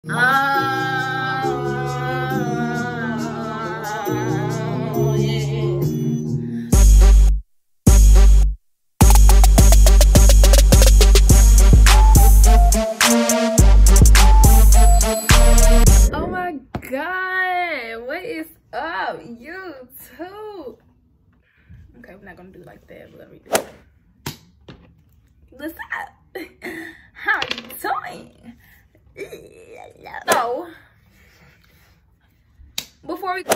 Oh my God, what is up, YouTube? Okay, we're not gonna do it like that. We're gonna redo it. What's up? How are you doing? So, before we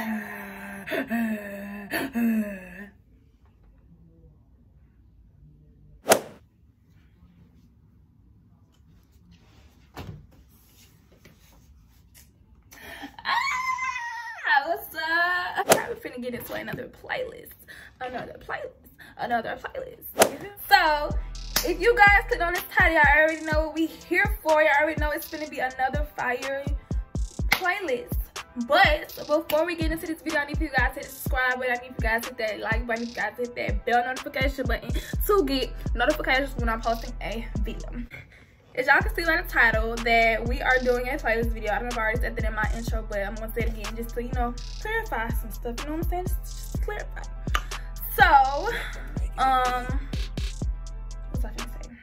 what's up? I'm finna get into another playlist. So, if you guys click on this title, y'all already know what we here for. Y'all already know it's gonna be another fire playlist. But before we get into this video, I need you guys to hit the subscribe button. I need you guys to hit that like button. I need you guys to hit that bell notification button to get notifications when I'm posting a video. As y'all can see by the title that we are doing a playlist video. I don't know if I already said that in my intro, but I'm gonna say it again just to, you know, clarify some stuff. You know what I'm saying? Just to clarify. So, what was I gonna say?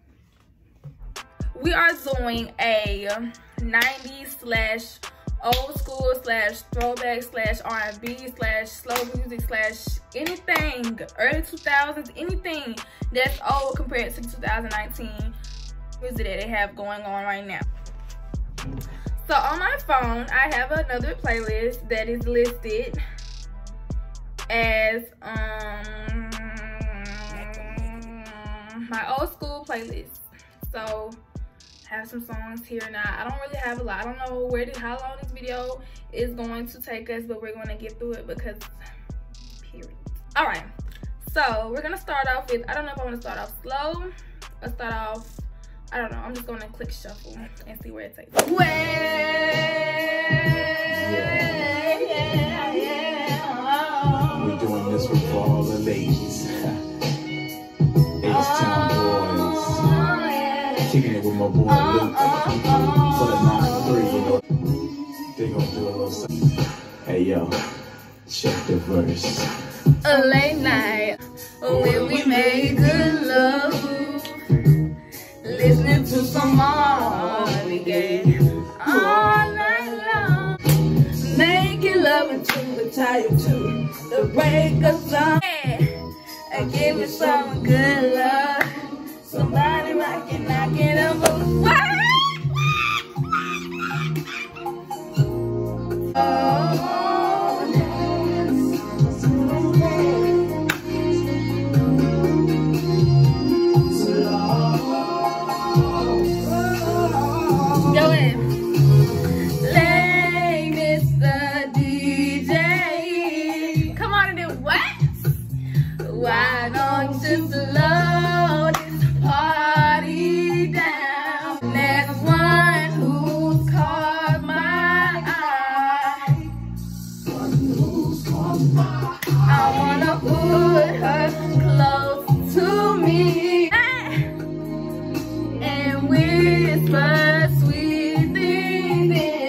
We are doing a 90s slash old school slash throwback slash R&B slash slow music slash anything early 2000s, anything that's old compared to 2019 music that they have going on right now. So on my phone, I have another playlist that is listed as my old school playlist. So I have some songs here now. I don't really have a lot. I don't know how long this video is going to take us, but we're going to get through it because period. All right, so we're gonna start off with, I don't know if I want to start off slow or start off, I don't know. I'm just gonna click shuffle and see where it takes me. We're doing this one for all the ladies. H-Town boys. Kicking it with my boy Luke. For the 9-3, you know. They gonna do a little something. Hey yo, check the verse. A late night when we made good love, listening to some Marvin Gaye all night long, making love until we're tired to the break of dawn. And give me some good love, somebody knocking on the wall. Why don't you slow this party down? There's one who's caught my eye. I wanna put her close to me and whisper sweet things.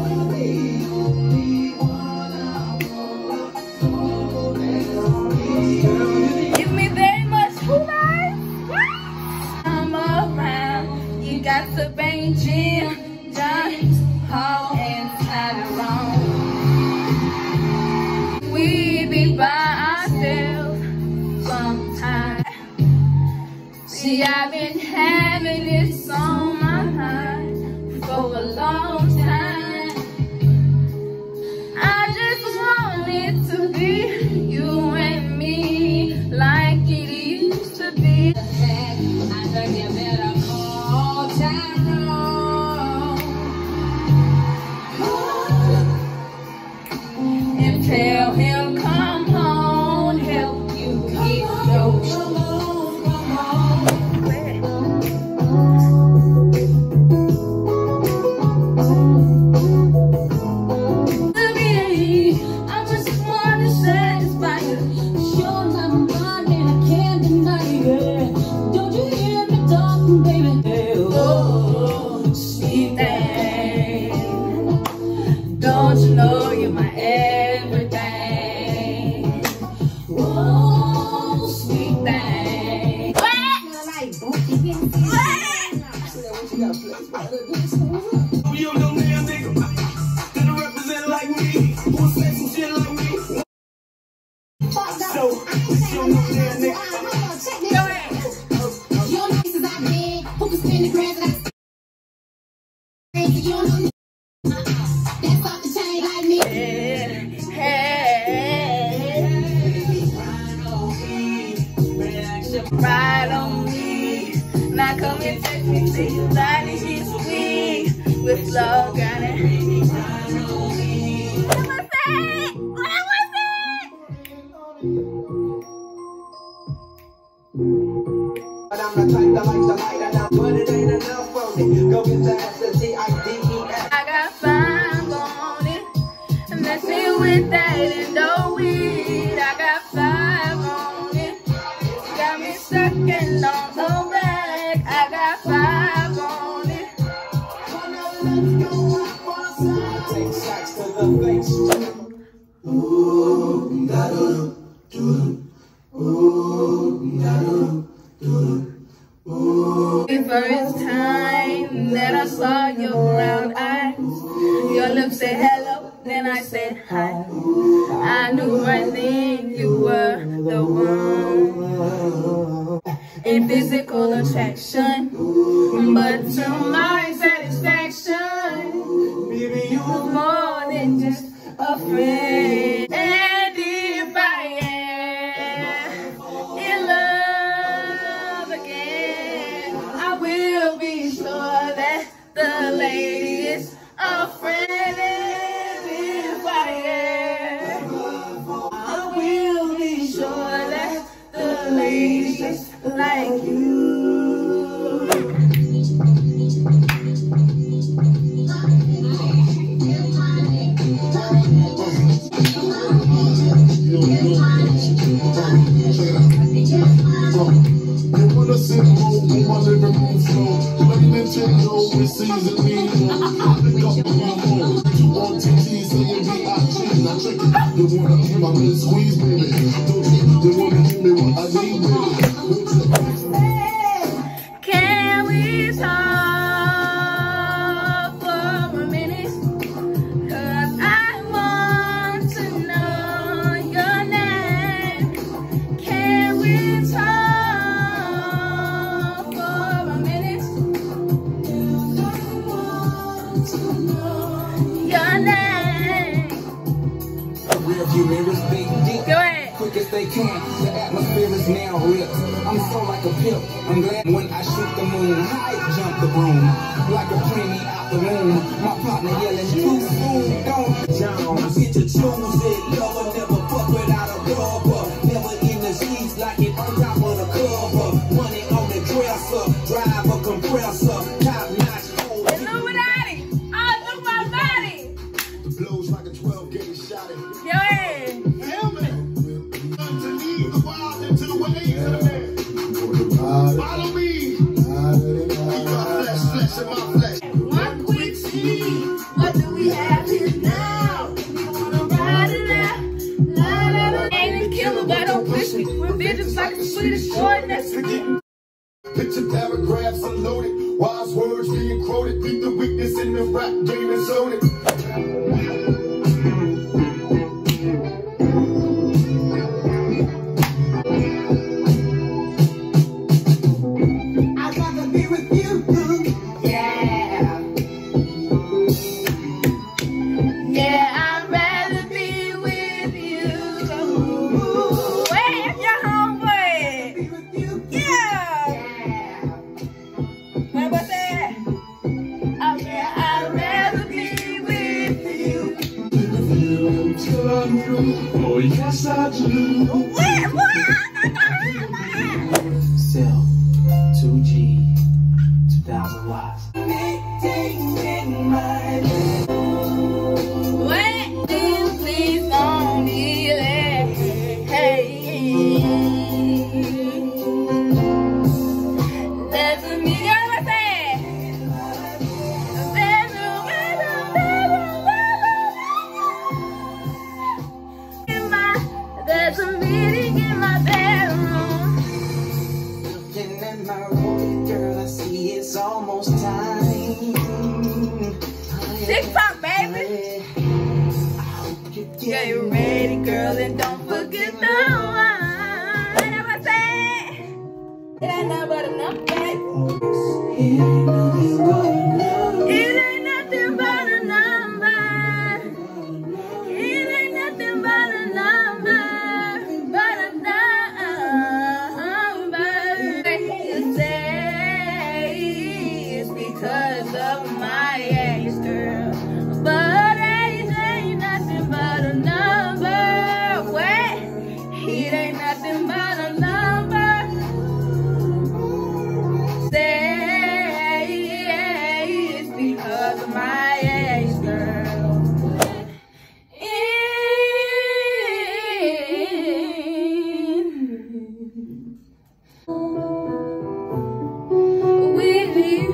Got to bang Jim, John, Paul, and Tyrone. We be by ourselves sometimes. See, I've been having this on my mind for a long time. I just want it to be you and me like it used to be. I think you better and tell him come home, help you get your I just wanna satisfy you. Sure, I'm blind and I can't deny it. Don't you hear me talking, baby? Oh, sweet thing. You don't know damn nigga that represent like me, who say some shit like me. So, you don't know damn nigga. Go ahead. You don't know since I've been, who can spend the grand that I you don't know that's off the chain like me. Ride on me. Now come and take me to your body, she's sweet. With love, got it. What was that? What was that? But I'm the type that likes to light it up, but it ain't enough for me. Go get the S-T-I-D-E-S. I got 5 on it. Messing with that and no weed. I got 5 on it. Got me stuck and don't go back. I got 5 on it. Take shots to the face. The first time that I saw your brown eyes, your lips said hello, then I said hi. I knew right then you were the one. In physical attraction, but to my satisfaction, baby, you were more than just a friend. And if I am in love again, I will be sure that the lady is a friend. And if I am, I will be sure that the lady is like you. You wanna sit home on my living room floor, play Nintendo with season me. Pick up my phone, on TV, saying B.I.G. Not tricking. You wanna hear my little squeeze, baby? Don't you? You wanna give me what I need, baby? Can we talk for a minute? 'Cause I want to know your name. Can we talk for a minute? 'Cause I want to know your name. Rear view mirrors, big deep. Go ahead. Quick as they can, the atmosphere is now ripped. I'm so like a pimp. I'm glad when I shoot the moon. I jump the broom like a preemie out the room. My partner yelling too soon. Don't Jones get to choose it. Lover never fuck without a rubber. Never in the sheets like it on top of the cover. Money on the dresser, drive a compressor, top notch. Illuminati, all through my body. The blows like a 12 gauge shot at Go ahead. helmet. To lead the wild into the ways of the man. Follow me. My flesh, flesh of my flesh. One quick scene. What do we have here now? We wanna ride it out. La, la, la. Ain't a killer, but don't push me. Revenge is like a Swedish sword. That's Picture paragraphs unloaded, wise words being quoted. Beat the weakness in the rap game and sold it. I'd rather be with you. yeah. Yeah, I'd rather be with you. Where's your homeboy? Be with you. Yeah. What was that? Oh yeah, I'd rather be with you. Oh yes I do. What? Cell 2G 2000 watts. What? Please don't be there. Hey. There's a million what's that? There's a meeting in my bed. TikTok, baby. Get ready, girl, and don't forget the wine. And I said, it ain't nothing but enough, baby. It ain't nothing but a number. It ain't nothing but a number. But a number. You say it's because of my age, girl. But age ain't nothing but a number. What? It ain't nothing but a number. Say it's because of my age, girl. With you,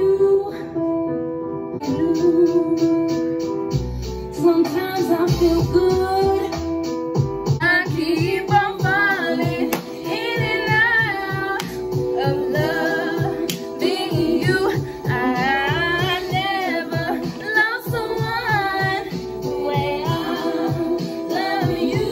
sometimes I feel good. I keep on falling in and out of love. Being you, I never lost someone the way I love you.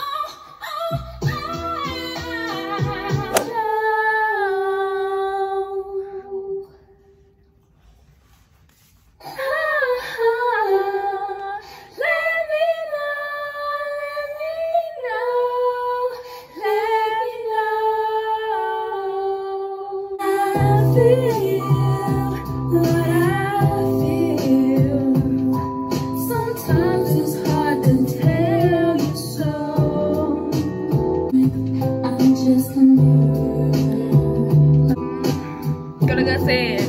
Sometimes it's hard to tell you so. I'm just a mirror. Gotta go say it.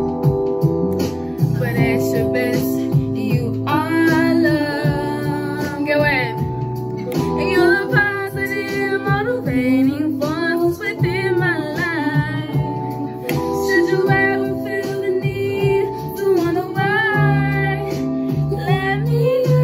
But at your best, you are love. Get what? And you're the positive, motivating force within my life. Should you ever feel the need to wonder why, let me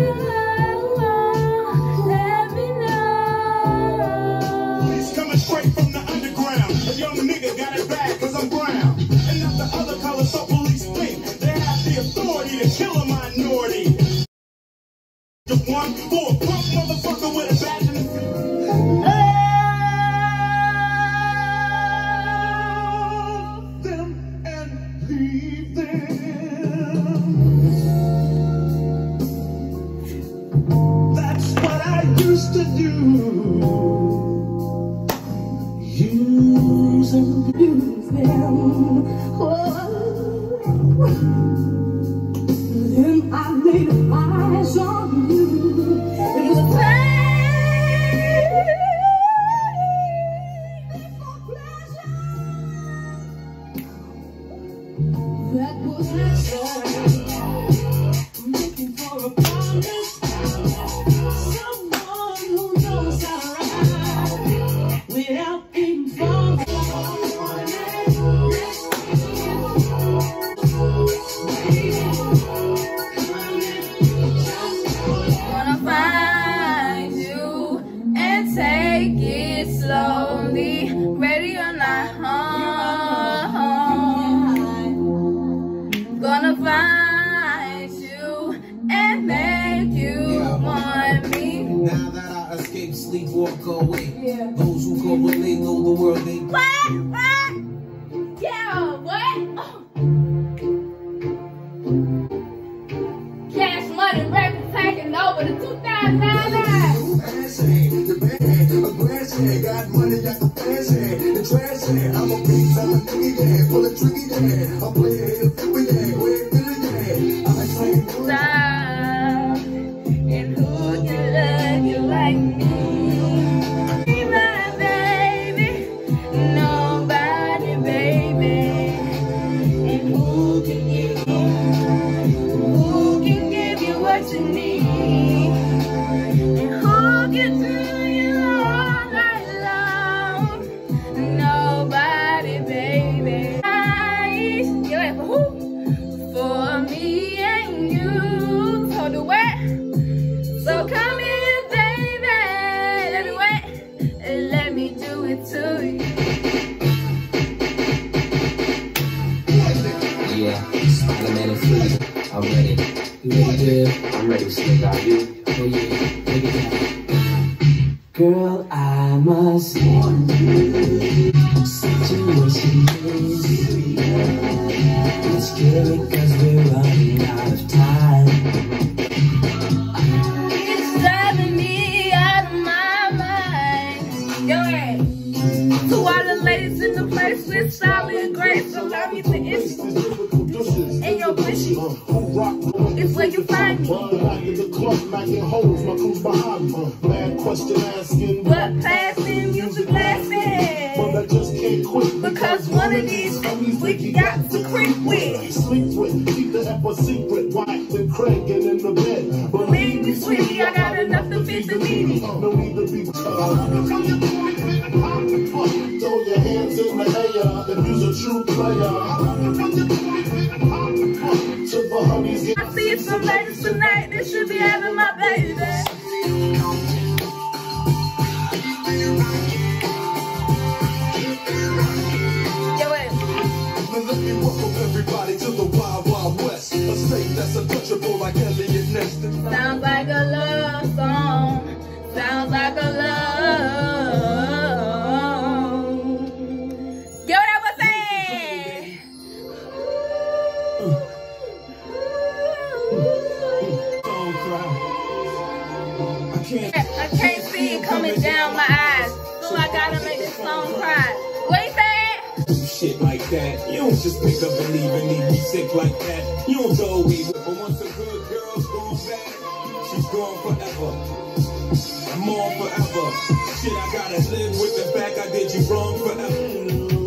know. It's coming straight from the underground. A young nigga got it bad cause I'm brown. And not the other colors, so police think they have the authority to kill a minority. The one for a punk motherfucker with a badge in his love them and leave them. That's what I used to do. Use and abuse them. Then I laid eyes on you. It was pain for pleasure. That was not I'm looking for a promise. Someone who knows how to ride without being bothered. Gonna find you and take it slowly. Ready or not, gonna find you and make you want me. Now that I escape, sleep, walk away. Those who go believe know the world ain't. What? Yeah, what? Cash Money Records taking over the 2009. The band, a glass head, got money, got the fans head, the trash head. I'm a beast, I'm a nigga, yeah, full of tricky, yeah. I play it, flip it, yeah, where it feel it, yeah. I say, Stop. And who can love you like me? Be my baby, nobody, baby. And who can give you what you need? And who can do you all night long? Nobody, baby. Yeah, for who? For me and you. So do what? So come here, baby. Let me wait. And let me do it to you. Yeah, Spider-Man is free. I'm ready. I'm ready to slip out you. Oh yeah, take it down. Girl, I must warn you. Situation is it's scary cause we're running out of time. It's driving me out of my mind. Yo, hey. To all the ladies in the place with style and grace, allow me to issue. And your bushy, it's where you find me. But passing music blasting. Because one of these we got to creep with. Keep the epic secret, white and Craig and in the bed. Believe me, sweetie, I got enough to fit the meeting. No need to be throw your hands in the air if you's a true player. To the honeys, I see some ladies tonight that should be having my baby. Yo, wait. let me welcome everybody to the Wild Wild West. A state that's untouchable like Elliot Ness. Sounds like a love song. Sounds like a love. Yo, that was it. I can't see it coming down my eyes, so I gotta make this song cry. What you saying? Shit like that. You don't just pick up and leave and leave me sick like that. You don't go we with, but once a good girl's gone bad, she's gone forever. I'm on forever. Shit, I gotta live with the fact I did you wrong forever.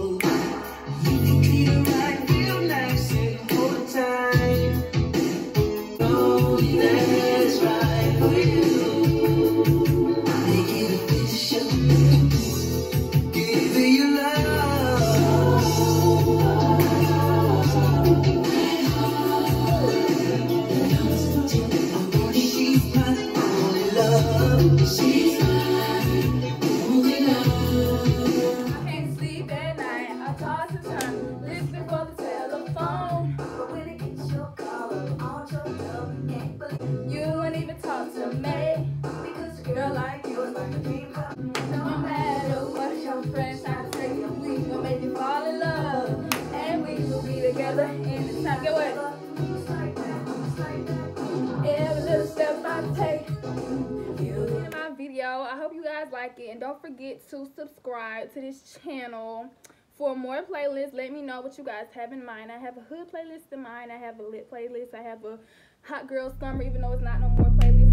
I hope you guys like it, and don't forget to subscribe to this channel for more playlists. Let me know what you guys have in mind. I have a hood playlist in mind, I have a lit playlist, I have a hot girl summer, even though it's not no more playlist.